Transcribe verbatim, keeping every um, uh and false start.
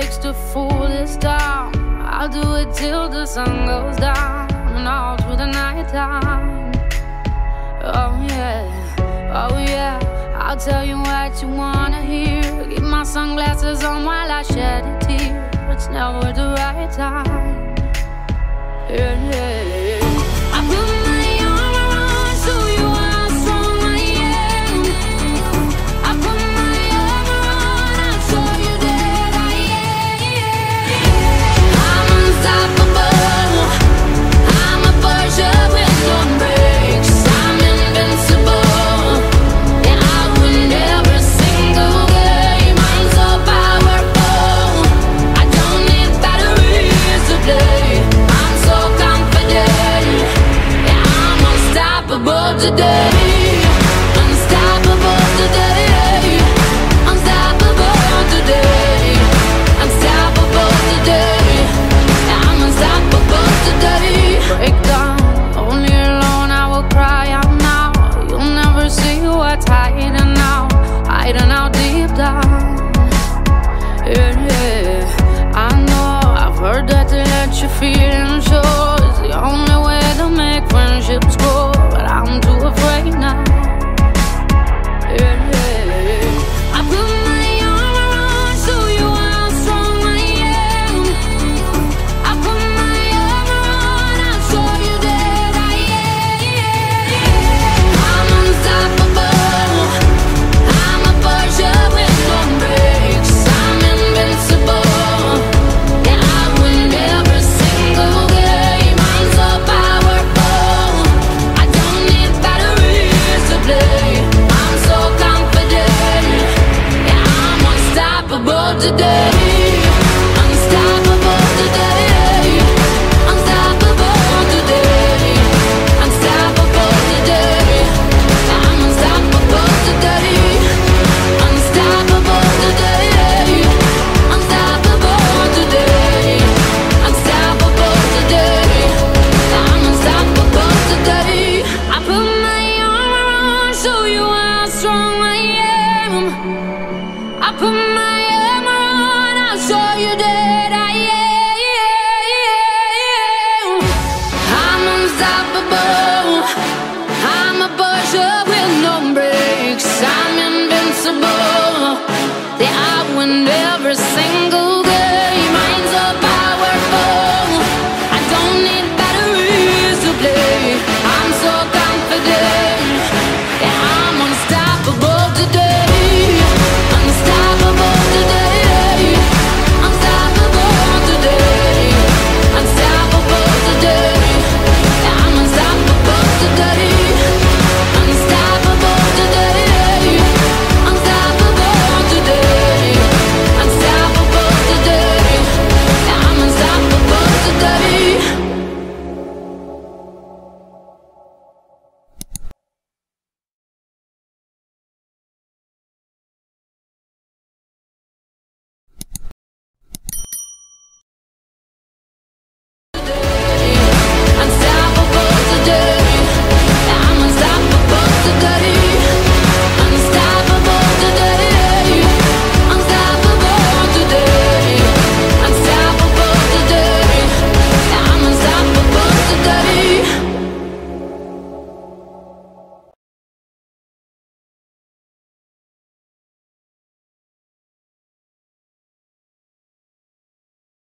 takes to fool this town. I'll do it till the sun goes down and all through the night time. Oh yeah, oh yeah, I'll tell you what you wanna hear. Keep my sunglasses on while I shed a tear. It's never the right time. Yeah, yeah, yeah. I put my arm around so you how strong I am. I put my arm around, I'll show you that I am. I'm unstoppable. I'm a Porsche with no brakes. I'm invincible. Yeah, I win every single game. I'm so powerful. I don't need batteries to play. I'm so confident. Yeah, I'm unstoppable today.